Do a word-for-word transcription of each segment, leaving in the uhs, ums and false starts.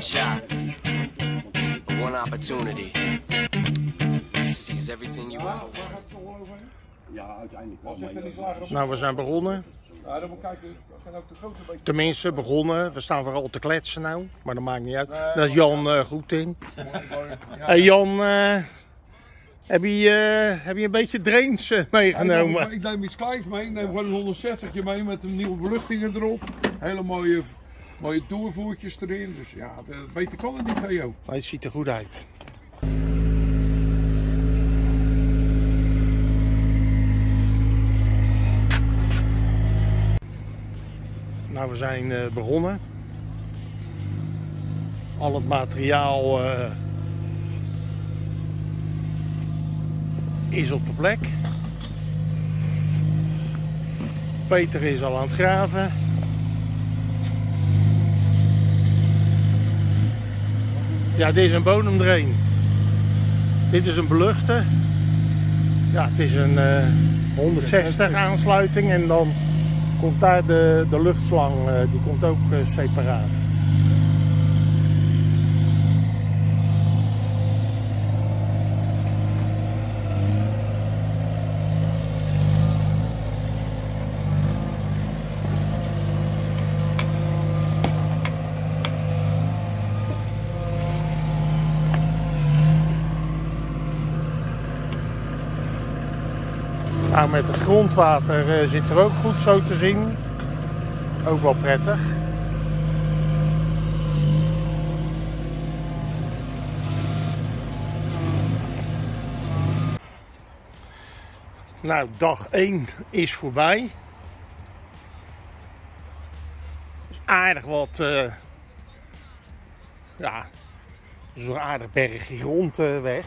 shot, one opportunity. He sees everything you want. Ja, uiteindelijk wel. Nou, we zijn begonnen. Ja, dan moet ik kijken. Kan ook de grote een beetje... Tenminste, begonnen. We staan vooral te kletsen nou, maar dat maakt niet uit. Daar is Jan uh, goed in. Hey Jan, uh, heb, je, uh, heb je een beetje drains uh, meegenomen? Ja, ik, ik neem iets kleins mee. Ik neem gewoon een honderdzestig met een nieuwe beluchtingen erop. Hele mooie, mooie doorvoertjes erin. Dus ja, het, beter kan het niet, Theo. Maar het ziet er goed uit. Nou, we zijn uh, begonnen. Al het materiaal uh, is op de plek. Peter is al aan het graven. Ja, dit is een bodemdrain. Dit is een beluchte. Ja, het is een uh, honderdzestig aansluiting en dan komt daar de, de luchtslang, uh, die komt ook uh, separaat. Nou, met het grondwater uh, zit er ook goed zo te zien. Ook wel prettig. Nou, dag één is voorbij. Dus aardig wat, uh, ja, zo'n aardig bergje grond uh, weg.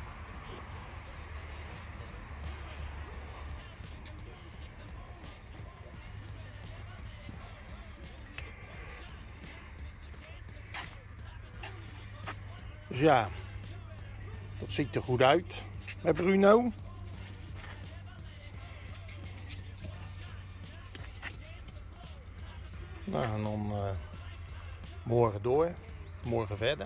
Dus ja, dat ziet er goed uit met Bruno. Nou, en dan uh, morgen door, morgen verder.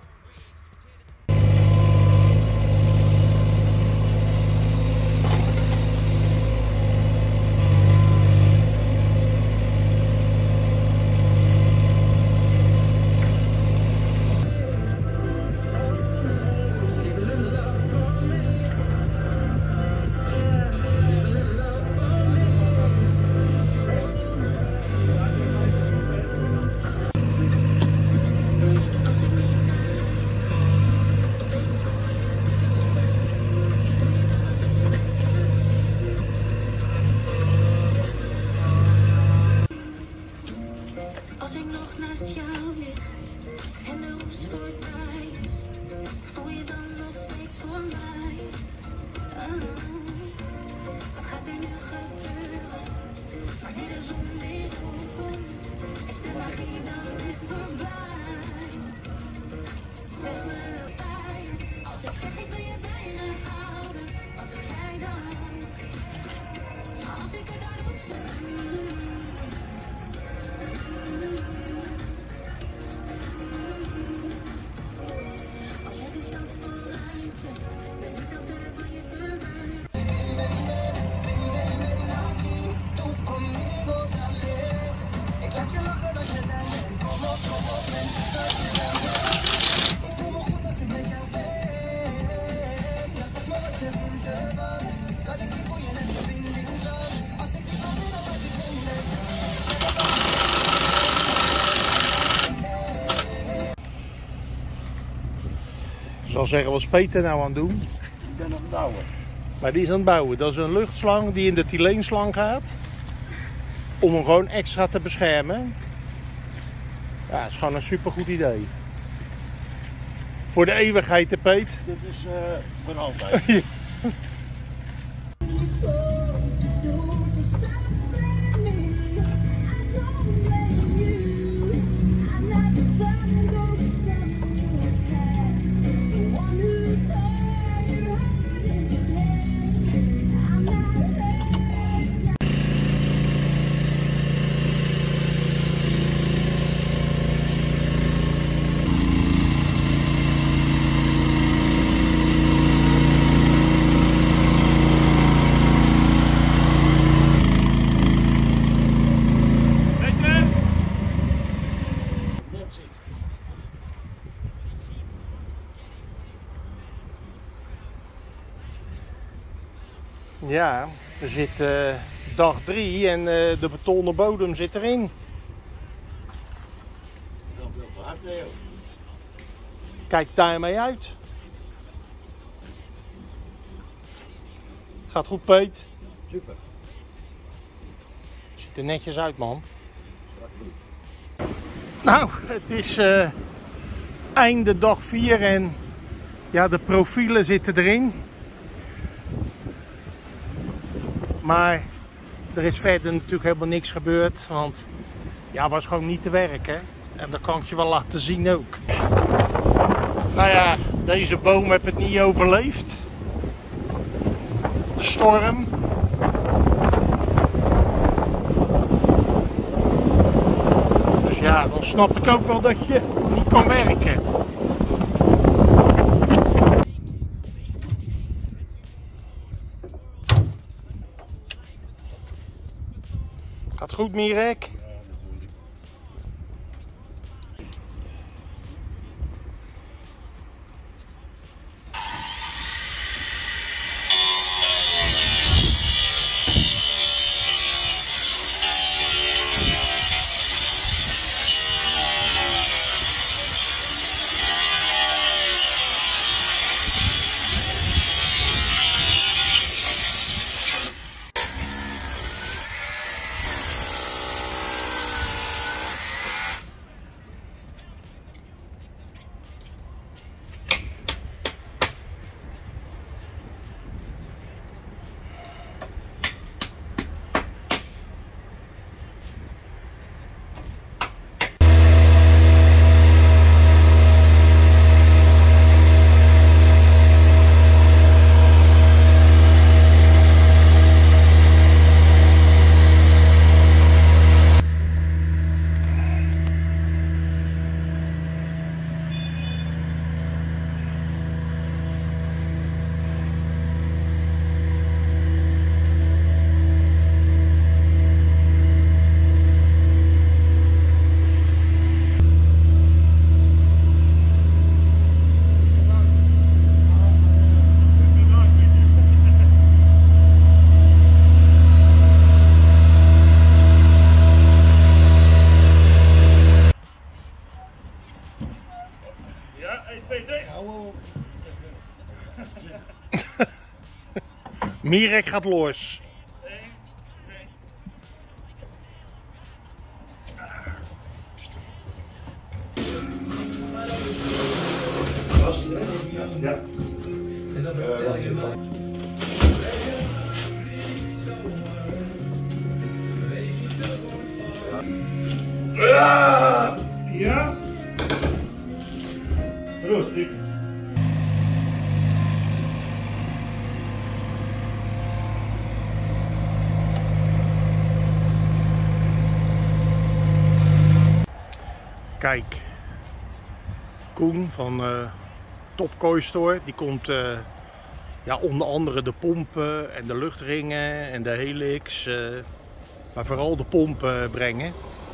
Ik zal zeggen, wat is Peter nou aan het doen? Ik ben aan het bouwen. Maar die is aan het bouwen. Dat is een luchtslang die in de Tylenslang gaat. Om hem gewoon extra te beschermen. Ja, dat is gewoon een supergoed idee. Voor de eeuwigheid, hè, Peet? Dit is uh, voor altijd. Ja, er zit uh, dag drie en uh, de betonnen bodem zit erin. Kijk daarmee uit. Gaat goed, Peet. Super. Ziet er netjes uit, man. Nou, het is uh, einde dag vier en ja, de profielen zitten erin. Maar er is verder natuurlijk helemaal niks gebeurd, want ja, was gewoon niet te werken. En dat kan ik je wel laten zien ook. Nou ja, deze boom heeft het niet overleefd. De storm. Dus ja, dan snap ik ook wel dat je niet kan werken. Gaat goed, Mirek? Mirek gaat los. Ja. En dan vertel je maar. Ja. Rustig. Kijk, Koen van uh, Top Koi Store, die komt uh, ja, onder andere de pompen en de luchtringen en de helix, uh, maar vooral de pompen brengen.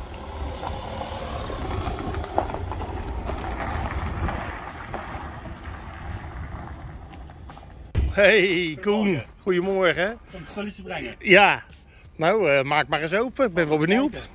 Hey Koen, goedemorgen. Kom een spulletje brengen. Ja, nou uh, maak maar eens open, ik ben wel benieuwd.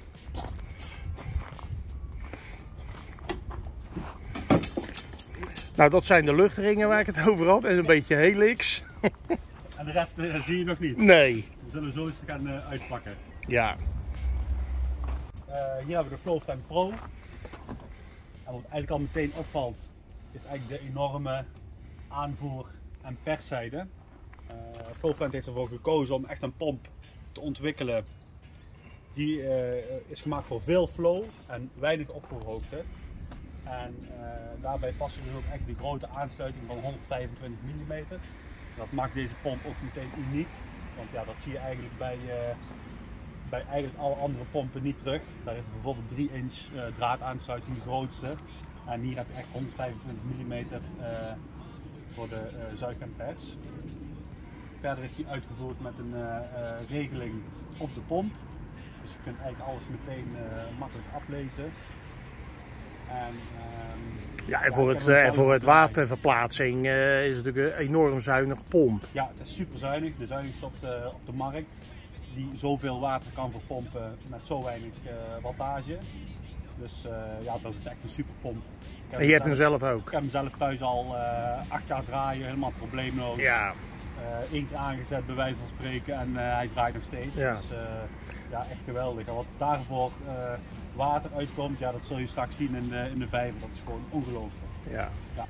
Nou, dat zijn de luchtringen waar ik het over had en een beetje helix. En de rest uh, zie je nog niet? Nee. We zullen zo eens gaan uh, uitpakken. Ja. Uh, hier hebben we de Flowframe Pro. En wat eigenlijk al meteen opvalt, is eigenlijk de enorme aanvoer- en perszijde. Uh, Flowframe heeft ervoor gekozen om echt een pomp te ontwikkelen. Die uh, is gemaakt voor veel flow en weinig opvoerhoogte. En uh, daarbij passen dus ook echt die grote aansluiting van honderdvijfentwintig millimeter. Dat maakt deze pomp ook meteen uniek. Want ja, dat zie je eigenlijk bij, uh, bij eigenlijk alle andere pompen niet terug. Daar is bijvoorbeeld drie inch uh, draadaansluiting de grootste. En hier heb je echt honderdvijfentwintig millimeter uh, voor de uh, zuig- en pers. Verder is die uitgevoerd met een uh, uh, regeling op de pomp. Dus je kunt eigenlijk alles meteen uh, makkelijk aflezen. En, ehm, Ja, en voor, ik het, heb hem en zelf voor het gebruikt. waterverplaatsing uh, is het natuurlijk een enorm zuinige pomp. Ja, het is super zuinig. De zuinigste op de, op de markt. Die zoveel water kan verpompen met zo weinig uh, wattage. Dus uh, ja, dat is echt een super pomp. En je hebt hem zelf ook? Ik heb hem zelf thuis al uh, acht jaar draaien, helemaal probleemloos. Ja. Eén uh, keer aangezet bij wijze van spreken en uh, hij draait nog steeds. Ja. Dus uh, ja, echt geweldig. En wat daarvoor uh, water uitkomt, ja, dat zul je straks zien in de, in de vijver. Dat is gewoon ongelooflijk. Ja. Ja.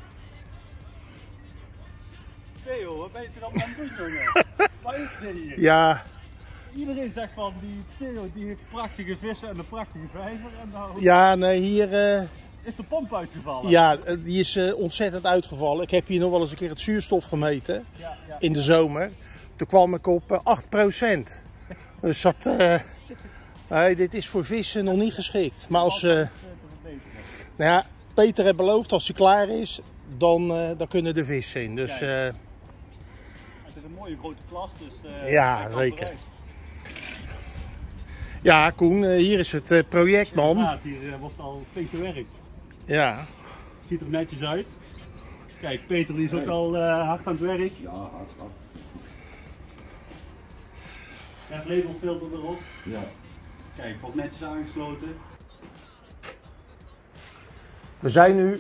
Theo, wat ben je dan aan het doen, jongen? Waar is dit hier? Ja. Iedereen zegt van, die Theo die heeft prachtige vissen en een prachtige vijver. En nou Ja, nee, hier... Uh... is de pomp uitgevallen. Ja, die is uh, ontzettend uitgevallen. Ik heb hier nog wel eens een keer het zuurstof gemeten. Ja, ja. In de zomer. Toen kwam ik op uh, acht procent. Dus dat... Uh... nee, dit is voor vissen nog niet geschikt. Maar als... Uh... Nou ja, Peter heeft beloofd, als hij klaar is, dan, uh, dan kunnen de vissen in. Dus... Uh... Het is een mooie grote klas, dus... Uh, ja, zeker. Ja, Koen, uh, hier is het uh, project, man. Ja, hier uh, wordt al flink gewerkt. Ja. Het ziet er netjes uit. Kijk, Peter die is ook al uh, hard aan het werk. Ja, hard, hard. Het labelfilter erop. Ja. Kijk, wordt netjes aangesloten. We zijn nu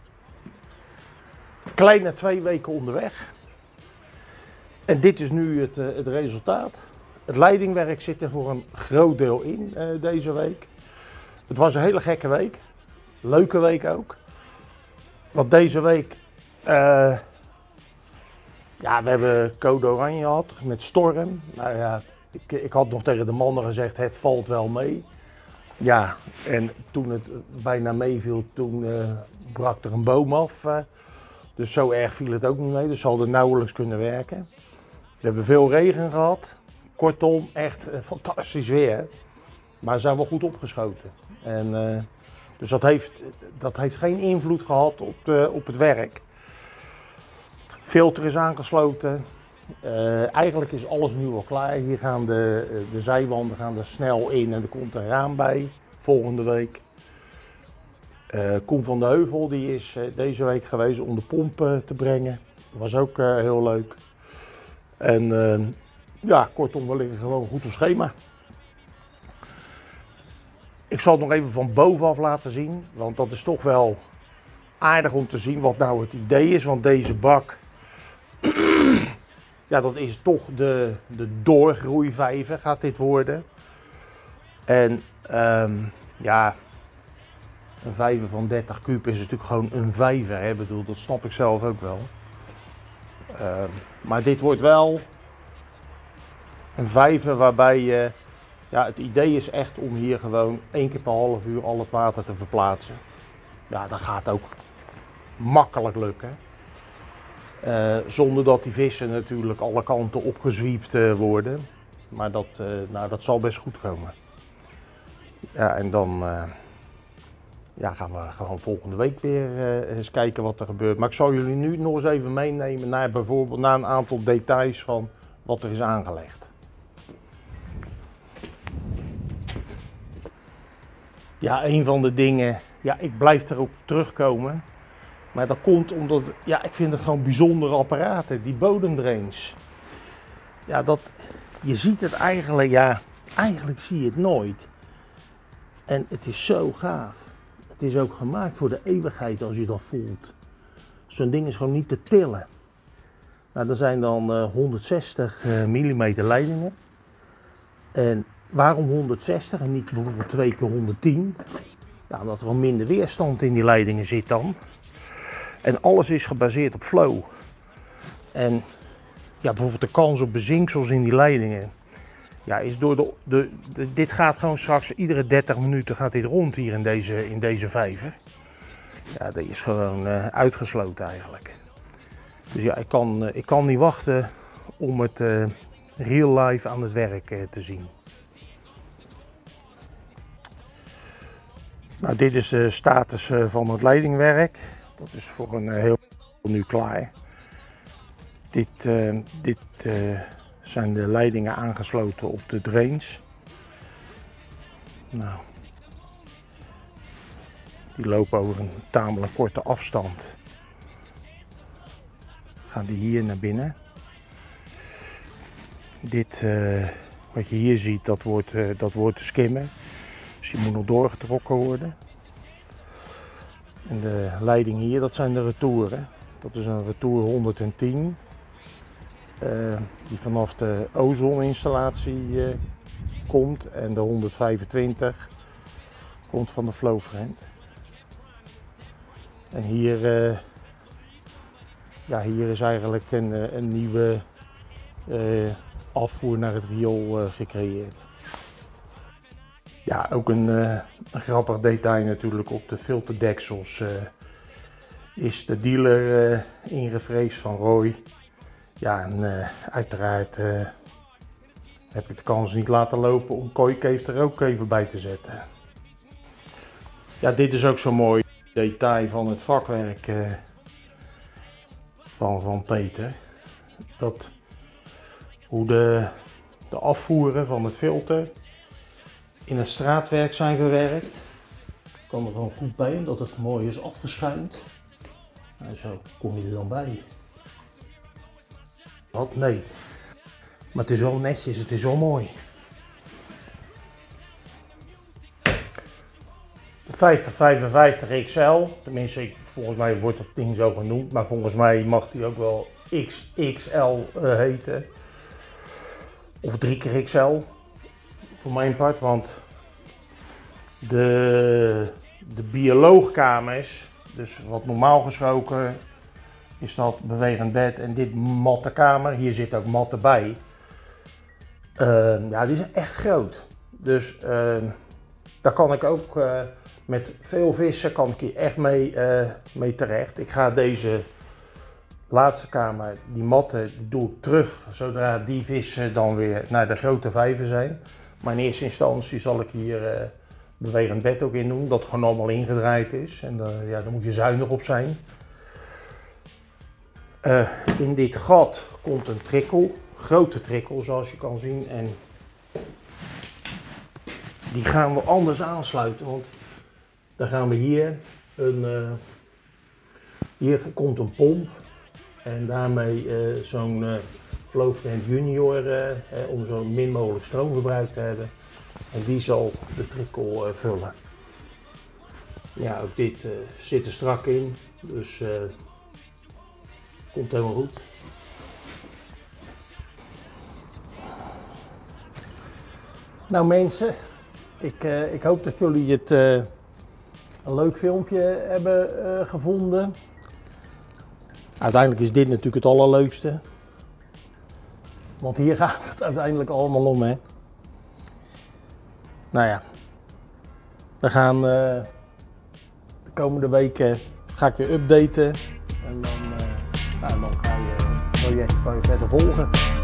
kleine twee weken onderweg. En dit is nu het, uh, het resultaat. Het leidingwerk zit er voor een groot deel in uh, deze week. Het was een hele gekke week. Leuke week ook. Want deze week... Uh, ja, we hebben code oranje gehad met storm. Nou ja, ik, ik had nog tegen de mannen gezegd, het valt wel mee. Ja, en toen het bijna meeviel, toen uh, brak er een boom af. Uh, dus zo erg viel het ook niet mee. Dus ze hadden nauwelijks kunnen werken. We hebben veel regen gehad. Kortom, echt uh, fantastisch weer. Maar ze zijn wel goed opgeschoten. En, uh, dus dat heeft, dat heeft geen invloed gehad op, de, op het werk. Filter is aangesloten. Uh, eigenlijk is alles nu al klaar. Hier gaan de, de zijwanden gaan er snel in en er komt een raam bij volgende week. Uh, Koen van de Heuvel die is uh, deze week geweest om de pomp uh, te brengen. Dat was ook uh, heel leuk. En uh, ja, kortom, we liggen gewoon goed op schema. Ik zal het nog even van bovenaf laten zien, want dat is toch wel aardig om te zien wat nou het idee is. Want deze bak, ja, dat is toch de, de doorgroeivijver gaat dit worden. En um, ja, een vijver van dertig kuub is natuurlijk gewoon een vijver. Hè? Ik bedoel, dat snap ik zelf ook wel. Uh, maar dit wordt wel een vijver waarbij je... Ja, het idee is echt om hier gewoon één keer per half uur al het water te verplaatsen. Ja, dat gaat ook makkelijk lukken. Uh, zonder dat die vissen natuurlijk alle kanten opgezwiept uh, worden. Maar dat, uh, nou, dat zal best goed komen. Ja, en dan uh, ja, gaan we gewoon volgende week weer uh, eens kijken wat er gebeurt. Maar ik zal jullie nu nog eens even meenemen naar bijvoorbeeld naar een aantal details van wat er is aangelegd. Ja, een van de dingen, ja, ik blijf erop terugkomen. Maar dat komt omdat, ja, ik vind het gewoon bijzondere apparaten, die bodemdrains. Ja, dat, je ziet het eigenlijk, ja, eigenlijk zie je het nooit. En het is zo gaaf. Het is ook gemaakt voor de eeuwigheid als je dat voelt. Zo'n ding is gewoon niet te tillen. Nou, er zijn dan uh, honderdzestig millimeter leidingen. En waarom honderdzestig en niet bijvoorbeeld twee keer honderdtien? Ja, omdat er wel minder weerstand in die leidingen zit dan. En alles is gebaseerd op flow. En ja, bijvoorbeeld de kans op bezinksels in die leidingen. Ja, is door de, de, de, dit gaat gewoon straks iedere dertig minuten gaat dit rond hier in deze, in deze vijver. Ja, dat is gewoon uh, uitgesloten eigenlijk. Dus ja, ik kan, uh, ik kan niet wachten om het uh, real life aan het werk uh, te zien. Nou, dit is de status uh, van het leidingwerk. Dat is voor een uh, heel nu klaar. Dit, uh, dit uh, zijn de leidingen aangesloten op de drains. Nou, Die lopen over een tamelijk korte afstand. Gaan die hier naar binnen. Dit uh, wat je hier ziet, dat wordt, uh, dat wordt de skimmer. Dus die moet nog doorgetrokken worden. En de leiding hier, dat zijn de retouren. Dat is een retour honderdtien. Uh, die vanaf de ozoninstallatie uh, komt. En de honderdvijfentwintig komt van de Flowfriend. En hier, uh, ja, hier is eigenlijk een, een nieuwe uh, afvoer naar het riool uh, gecreëerd. Ja, ook een, uh, een grappig detail natuurlijk op de filterdeksels uh, is de dealer uh, ingevreesd van Roy. Ja, en uh, uiteraard uh, heb ik de kans niet laten lopen om Kooikeef er ook even bij te zetten. Ja, dit is ook zo'n mooi detail van het vakwerk uh, van, van Peter. Dat, hoe de, de afvoeren van het filter in het straatwerk zijn verwerkt. Ik kan er gewoon goed bij, omdat het mooi is afgeschuimd. En zo kom je er dan bij. Wat? Nee. Maar het is wel netjes, het is wel mooi. De vijftig vijfenvijftig X L, tenminste volgens mij wordt het ding zo genoemd, maar volgens mij mag die ook wel X X L uh, heten. Of drie keer X L, voor mijn part, want de, de bioloogkamers, dus wat normaal gesproken is dat bewegend bed en dit matte kamer, hier zit ook matte bij. Uh, ja, die zijn echt groot. Dus uh, daar kan ik ook uh, met veel vissen kan ik hier echt mee, uh, mee terecht. Ik ga deze laatste kamer, die matte, die doe ik terug zodra die vissen dan weer naar de grote vijver zijn. Maar in eerste instantie zal ik hier uh, bewegend bed ook in doen, dat gewoon allemaal ingedraaid is. En uh, ja, daar moet je zuinig op zijn. Uh, in dit gat komt een trikkel, grote trikkel zoals je kan zien. En die gaan we anders aansluiten, want dan gaan we hier een, uh, hier komt een pomp. En daarmee uh, zo'n uh, Flowfriend Junior uh, uh, om zo min mogelijk stroomverbruik te hebben. En die zal de trikkel uh, vullen. Ja, ook dit uh, zit er strak in, dus uh, komt helemaal goed. Nou mensen, ik, uh, ik hoop dat jullie het uh, een leuk filmpje hebben uh, gevonden. Uiteindelijk is dit natuurlijk het allerleukste. Want hier gaat het uiteindelijk allemaal om, hè. Nou ja, we gaan uh, de komende weken ga ik weer updaten. En dan, uh, nou, dan ga je het project verder volgen.